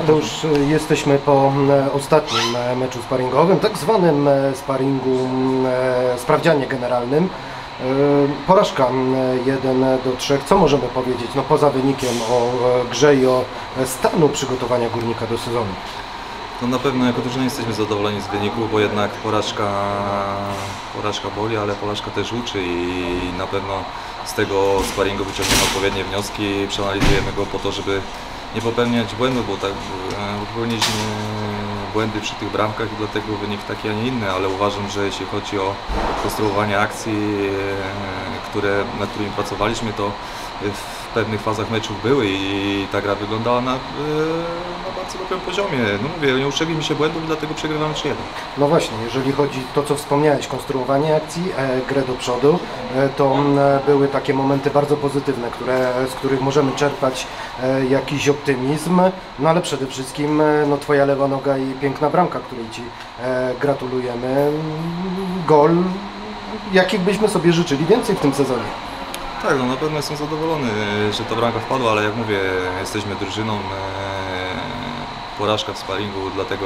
To już jesteśmy po ostatnim meczu sparingowym, tak zwanym sparingu, sprawdzianie generalnym. Porażka 1-3. Co możemy powiedzieć, no poza wynikiem, o grze i o stanu przygotowania Górnika do sezonu? No na pewno jako drużyna jesteśmy zadowoleni z wyniku, bo jednak porażka boli, ale porażka też uczy i na pewno z tego sparingu wyciągniemy odpowiednie wnioski, przeanalizujemy go po to, żeby nie popełniać błędów, bo tak popełniliśmy błędy przy tych bramkach i dlatego wynik taki, a nie inny, ale uważam, że jeśli chodzi o konstruowanie akcji, nad którymi pracowaliśmy, to w pewnych fazach meczów były i ta gra wyglądała na bardzo dobrym poziomie. No mówię, nie uszczegliśmy się błędów i dlatego przegrywamy 3-1. No właśnie, jeżeli chodzi o to, co wspomniałeś, konstruowanie akcji, grę do przodu, to były takie momenty bardzo pozytywne, z których możemy czerpać jakiś optymizm, no ale przede wszystkim no, Twoja lewa noga i piękna bramka, której Ci gratulujemy. Gol, jakich byśmy sobie życzyli więcej w tym sezonie. Tak, no na pewno jestem zadowolony, że ta bramka wpadła, ale jak mówię, jesteśmy drużyną, porażka w sparingu,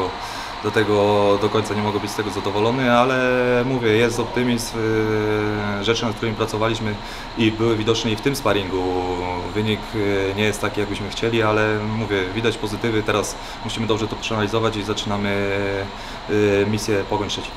dlatego do końca nie mogę być z tego zadowolony, ale mówię, jest optymizm, rzeczy, nad którymi pracowaliśmy i były widoczne i w tym sparingu. Wynik nie jest taki, jakbyśmy chcieli, ale mówię, widać pozytywy, teraz musimy dobrze to przeanalizować i zaczynamy misję Pogoń Szczecin.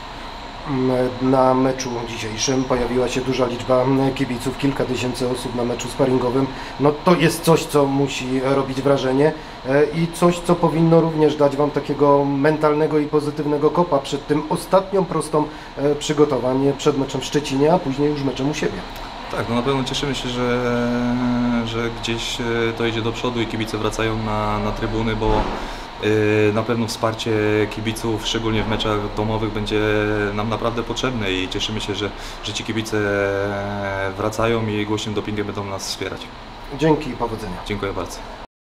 Na meczu dzisiejszym pojawiła się duża liczba kibiców, kilka tysięcy osób na meczu sparingowym. No to jest coś, co musi robić wrażenie i coś, co powinno również dać Wam takiego mentalnego i pozytywnego kopa przed tym ostatnią prostą przygotowanie przed meczem w Szczecinie, a później już meczem u siebie. Tak, no na pewno cieszymy się, że gdzieś to idzie do przodu i kibice wracają na trybuny, bo na pewno wsparcie kibiców, szczególnie w meczach domowych, będzie nam naprawdę potrzebne i cieszymy się, że ci kibice wracają i głośnym dopingiem będą nas wspierać. Dzięki i powodzenia. Dziękuję bardzo.